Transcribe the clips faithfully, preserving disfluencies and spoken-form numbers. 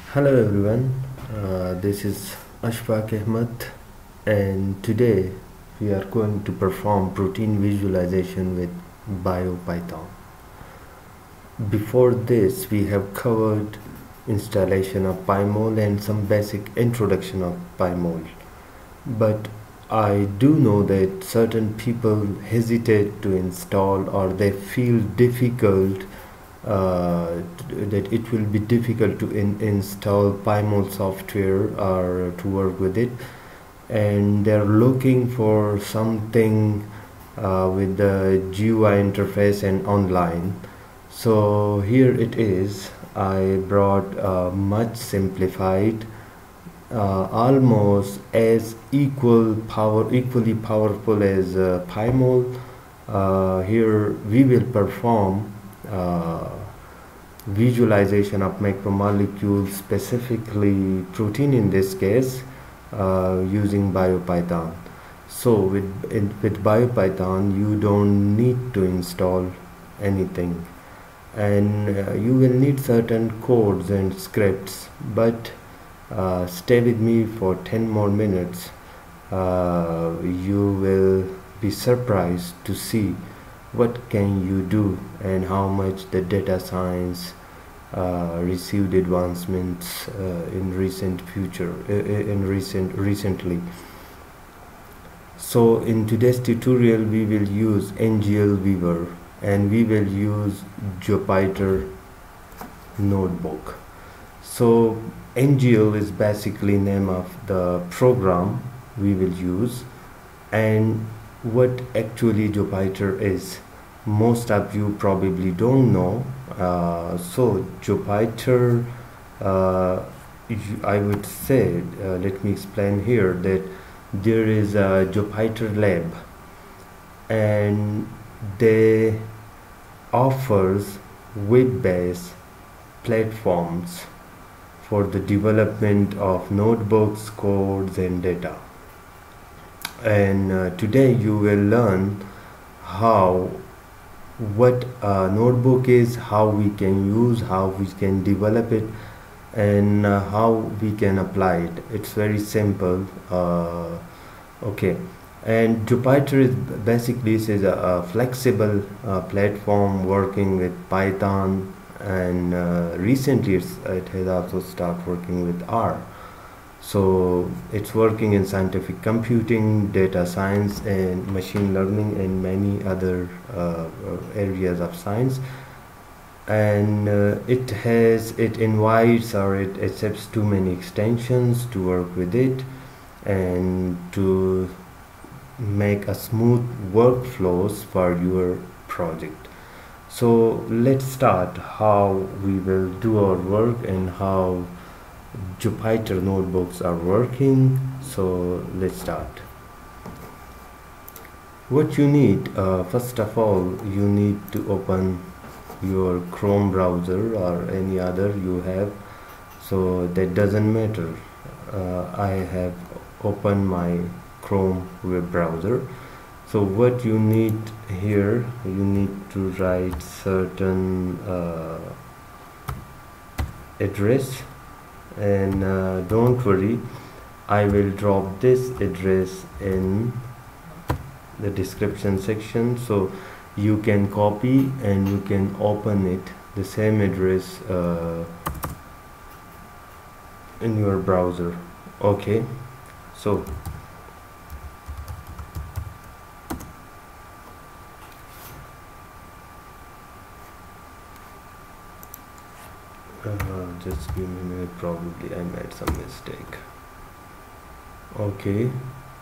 Hello everyone, uh, this is Ashfaq Ahmed, and today we are going to perform protein visualization with Biopython. Before this, we have covered installation of PyMol and some basic introduction of PyMol. But I do know that certain people hesitate to install, or they feel difficult uh, that it will be difficult to in install PyMol software or to work with it, and they're looking for something uh, with the G U I interface and online. So here it is. I brought a much simplified, uh, almost as equal power equally powerful as uh, PyMol. Uh, here we will perform uh, visualization of macromolecules, specifically protein in this case, uh, using Biopython. So with in, with Biopython you don't need to install anything, and uh, you will need certain codes and scripts, but uh, stay with me for ten more minutes. Uh, you will be surprised to see what can you do and how much the data science uh, received advancements uh, in recent future uh, in recent recently. So in today's tutorial we will use N G L Viewer, and we will use Jupyter Notebook. So N G L is basically name of the program we will use, and what actually Jupyter is, most of you probably don't know. Uh, so Jupyter, uh, I would say, uh, let me explain here that there is a Jupyter lab, and they offers web-based platforms for the development of notebooks, codes and data. And uh, today you will learn how what a notebook is, how we can use, how we can develop it, and uh, how we can apply it. It's very simple. Uh, okay, and Jupyter is basically is a, a flexible uh, platform working with Python, and uh, recently it's, it has also started working with R. So it's working in scientific computing, data science and machine learning, and many other uh, areas of science. And uh, it has it invites or it accepts too many extensions to work with it and to make a smooth workflows for your project. So let's start how we will do our work and how Jupyter notebooks are working. So let's start. What you need, uh, first of all, you need to open your Chrome browser or any other you have, so that doesn't matter. uh, I have opened my Chrome web browser. So what you need here, you need to write certain uh, address, and uh, don't worry, I will drop this address in the description section, so you can copy and you can open it, the same address, uh, in your browser. Okay, so Uh, just give me a minute, probably I made some mistake. Okay,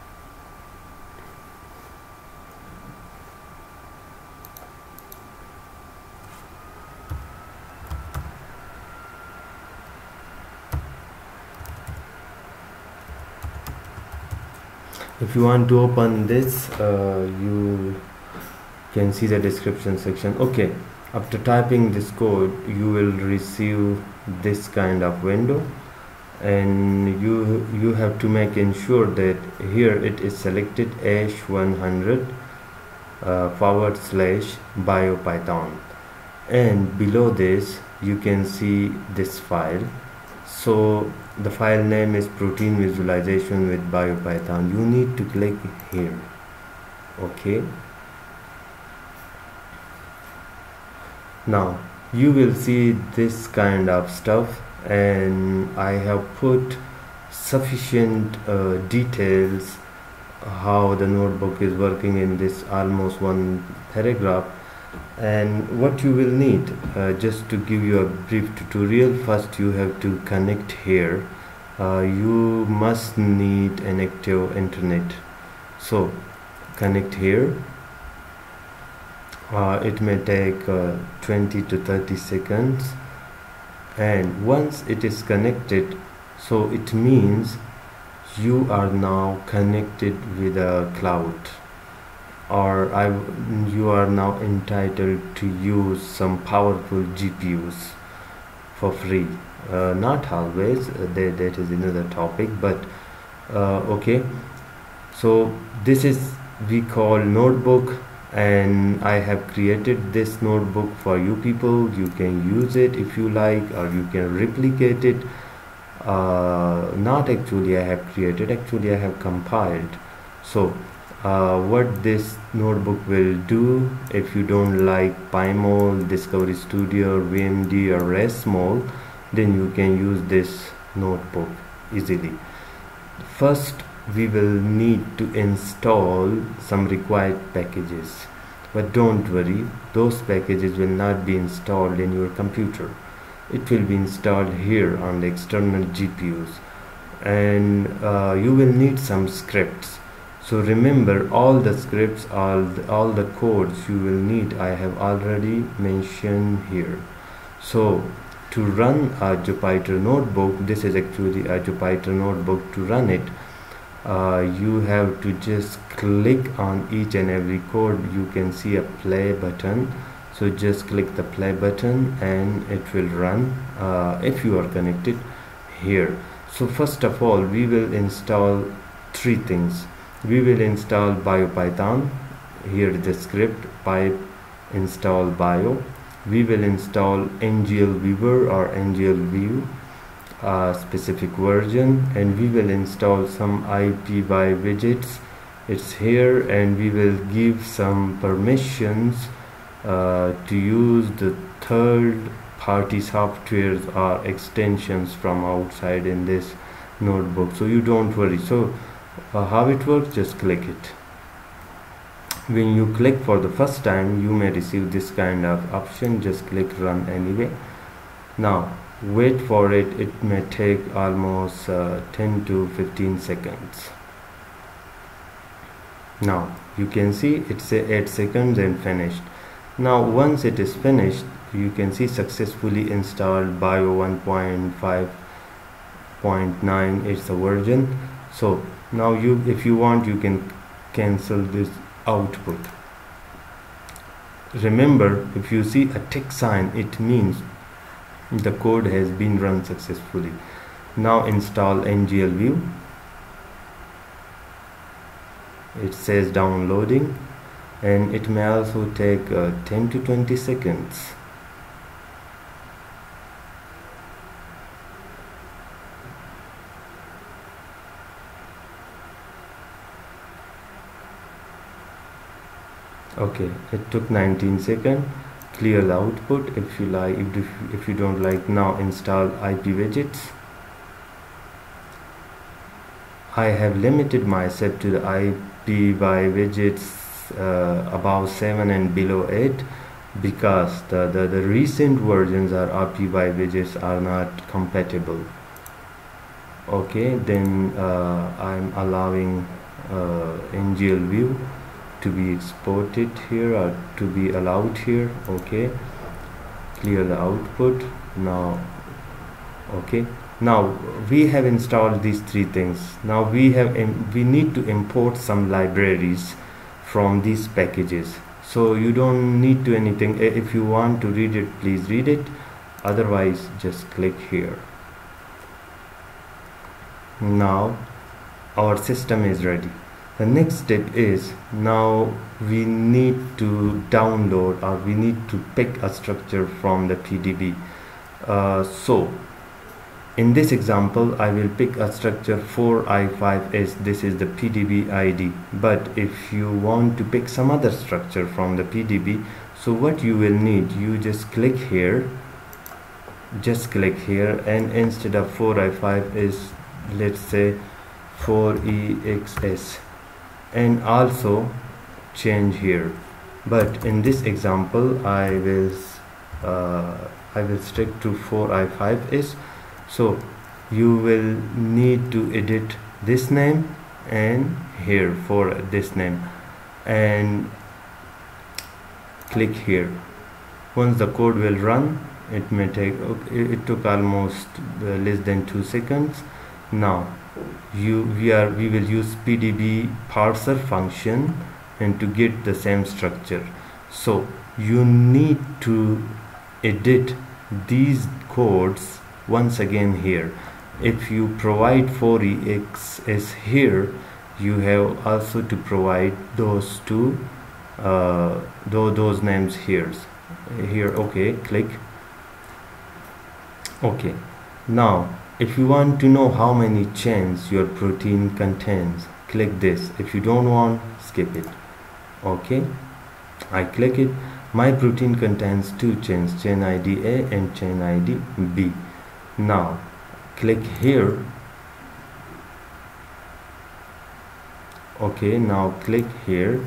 if you want to open this, uh, you can see the description section. Okay, after typing this code you will receive this kind of window, and you you have to make ensure that here it is selected hash one hundred uh, forward slash Biopython, and below this you can see this file. So the file name is protein visualization with Biopython. You need to click here. Okay, now you will see this kind of stuff, and I have put sufficient uh, details how the notebook is working in this almost one paragraph. And what you will need, uh, just to give you a brief tutorial, first you have to connect here. Uh, you must need an active internet, so connect here. Uh, it may take uh, twenty to thirty seconds, and once it is connected, so it means you are now connected with a cloud, or I, you are now entitled to use some powerful G P Us for free. Uh, not always, uh, that, that is another topic, but uh, okay. So this is we call notebook, and I have created this notebook for you people. You can use it if you like, or you can replicate it. Uh, not actually I have created, actually I have compiled. So uh, what this notebook will do, if you don't like PyMol, Discovery Studio, V M D or ResMol, then you can use this notebook easily. First we will need to install some required packages, but don't worry, those packages will not be installed in your computer. It will be installed here on the external G P Us, and uh, you will need some scripts. So remember, all the scripts, all the, all the codes you will need, I have already mentioned here. So to run a Jupyter Notebook, this is actually a Jupyter Notebook. To run it, uh, you have to just click on each and every code. You can see a play button. So just click the play button and it will run uh, if you are connected here. So first of all, we will install three things. We will install Biopython. Here is the script, pipe install bio. We will install N G L Viewer or N G L View uh, specific version, and we will install some I P Y widgets. It's here, and we will give some permissions Uh, to use the third party softwares or extensions from outside in this notebook, so you don't worry. So uh, how it works, just click it. When you click for the first time, you may receive this kind of option. Just click run anyway. Now wait for it. It may take almost uh, ten to fifteen seconds. Now you can see it's eight seconds and finished. Now once it is finished, you can see successfully installed Bio one point five point nine. It's the version. So now you, if you want, you can cancel this output. Remember, if you see a tick sign, it means the code has been run successfully. Now install N G L View. It says downloading, and it may also take uh, ten to twenty seconds. Okay, it took nineteen seconds. Clear the output if you like. If, if you don't like, now install I P widgets. I have limited myself to the I P Y widgets Uh, above seven and below eight, because the, the, the recent versions are R P Y widgets are not compatible. Okay, then uh, I'm allowing uh, N G L View to be exported here, or to be allowed here. Okay, clear the output. Now okay, now we have installed these three things. Now we have we need to import some libraries from these packages. So you don't need to anything. If you want to read it, please read it. Otherwise, just click here. Now our system is ready. The next step is, now we need to download, or we need to pick a structure from the P D B. Uh, so In this example, I will pick a structure four I five S. This is the P D B I D. But if you want to pick some other structure from the P D B, so what you will need, you just click here, just click here, and instead of four I five S, let's say four E X S, and also change here. But in this example, I will uh, I will stick to four I five S. So you will need to edit this name and here for this name, and click here. Once the code will run, it may take, it took almost uh, less than two seconds. Now you we are we will use P D B parser function and to get the same structure. So you need to edit these codes once again here. If you provide four E X S here, you have also to provide those two uh, those, those names here here okay, click. Okay, now if you want to know how many chains your protein contains, click this. If you don't want, skip it. Okay, I click it. My protein contains two chains, chain I D A and chain I D B. Now click here. Okay, now click here.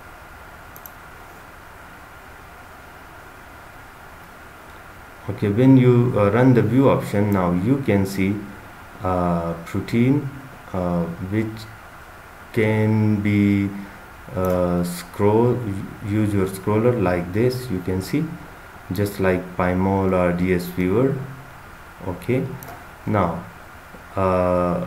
Okay, when you uh, run the view option, now you can see uh, protein uh, which can be uh, scroll, use your scroller like this. You can see just like Pymol or D S Viewer. Okay, now uh,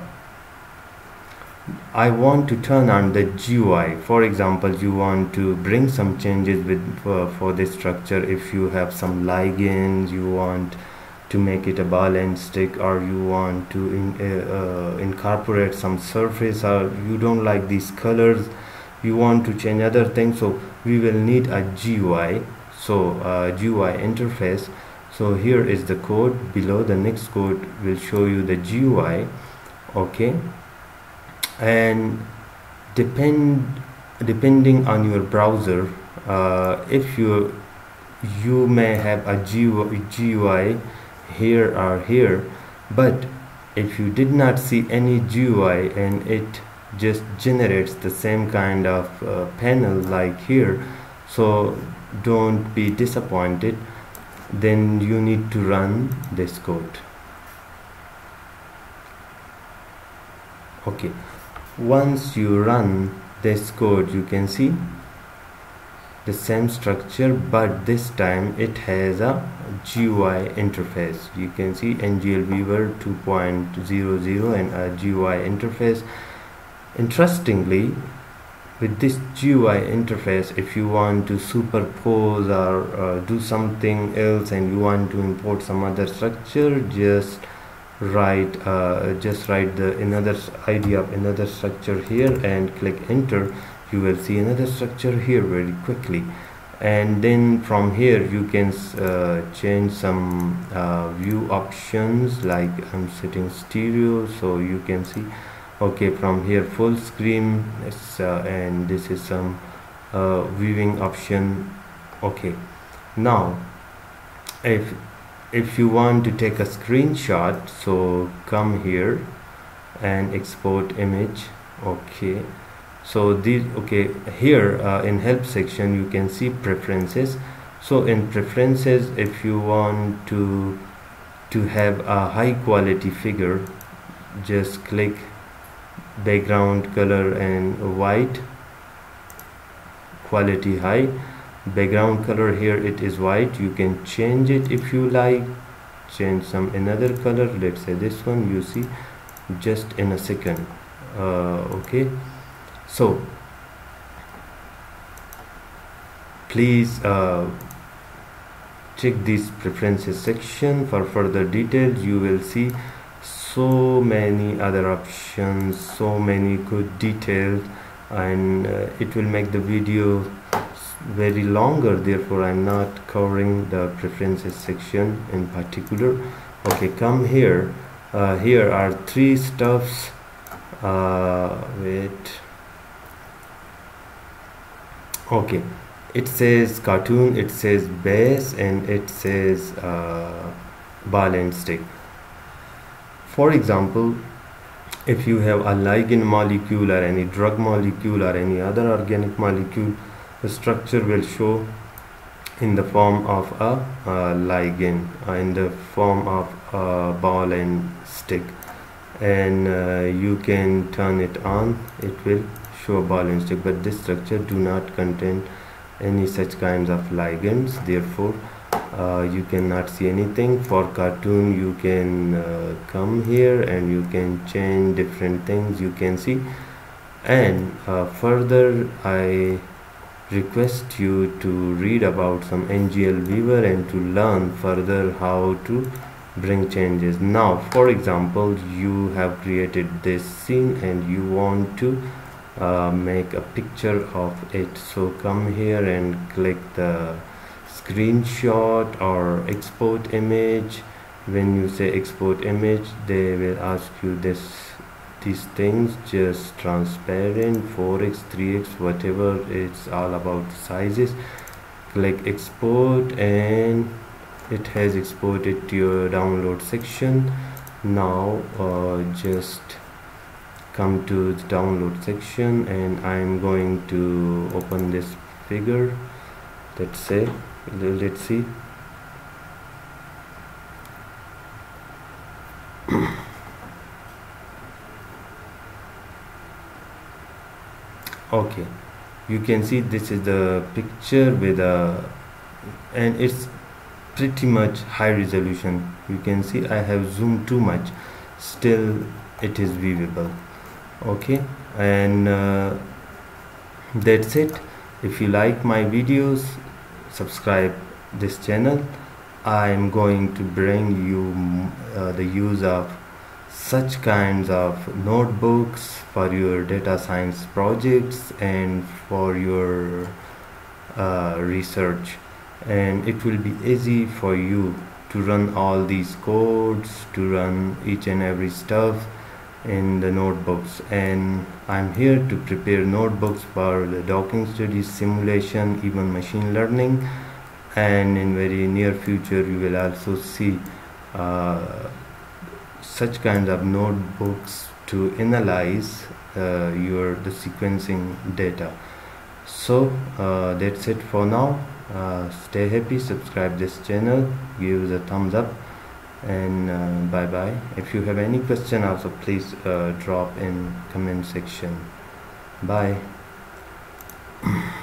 I want to turn on the G U I. For example, you want to bring some changes with uh, for this structure. If you have some ligands, you want to make it a ball and stick, or you want to in, uh, uh, incorporate some surface, or you don't like these colors, you want to change other things, so we will need a G U I. So uh, G U I interface. So here is the code. Below, the next code will show you the G U I. Okay, and depend depending on your browser, uh, if you you may have a G U I here or here, but if you did not see any G U I and it just generates the same kind of uh, panel like here, so don't be disappointed. Then you need to run this code. Okay, once you run this code, you can see the same structure, but this time it has a G U I interface. You can see N G L Viewer two point zero zero and a G U I interface. Interestingly, with this G U I interface, if you want to superpose or uh, do something else and you want to import some other structure, just write uh, just write the another idea of another structure here and click enter. You will see another structure here very quickly, and then from here you can uh, change some uh, view options, like I'm setting stereo, so you can see. Okay, from here full screen, uh, and this is some uh, viewing option. Okay, now if if you want to take a screenshot, so come here and export image. Okay, so these, okay, here uh, in help section you can see preferences. So in preferences, if you want to to have a high quality figure, just click background color and white, quality high. Background color here, it is white. You can change it if you like, change some another color, let's say this one. You see just in a second. Uh, okay, so please uh, check this preferences section for further details. You will see so many other options, so many good details, and uh, it will make the video very longer, therefore I'm not covering the preferences section in particular. Okay, come here uh, here are three stuffs. Uh, wait okay, it says cartoon, it says base, and it says uh, ball and stick. For example, if you have a ligand molecule or any drug molecule or any other organic molecule, the structure will show in the form of a, a ligand, uh, in the form of a ball and stick, and uh, you can turn it on, it will show a ball and stick, but this structure do not contain any such kinds of ligands, therefore uh, you cannot see anything. For cartoon, you can uh, come here and you can change different things you can see. And uh, further, I request you to read about some N G L Viewer and to learn further how to bring changes. Now, for example, you have created this scene and you want to uh, make a picture of it. So come here and click the screenshot or export image. When you say export image, they will ask you this these things, just transparent, four x, three x, whatever, it's all about sizes. Click export and it has exported to your download section. Now uh, just come to the download section and I'm going to open this figure. Let's say let's see okay, you can see this is the picture with a, and it's pretty much high resolution. You can see I have zoomed too much, still it is viewable. Okay, and uh, that's it. If you like my videos, subscribe this channel. I am going to bring you uh, the use of such kinds of notebooks for your data science projects and for your uh, research, and it will be easy for you to run all these codes, to run each and every stuff in the notebooks. And I'm here to prepare notebooks for the docking studies, simulation, even machine learning, and in very near future you will also see uh, such kinds of notebooks to analyze uh, your the sequencing data. So uh, that's it for now. Uh, stay happy, subscribe this channel, give the thumbs up, and uh, bye bye. If you have any question also, please uh, drop in comment section. Bye.